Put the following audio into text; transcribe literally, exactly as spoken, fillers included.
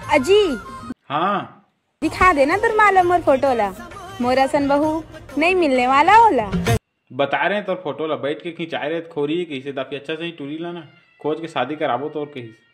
अजी हाँ दिखा देना तुर माला मोर फोटो ला, मोरा सन बहू नहीं मिलने वाला होला। बता रहे हैं तो फोटो ला बैठ के खिंचाए रहे खोरी कैसे ताकि अच्छा से ही टूरी ला ना खोज के शादी कराबो तो और कहीं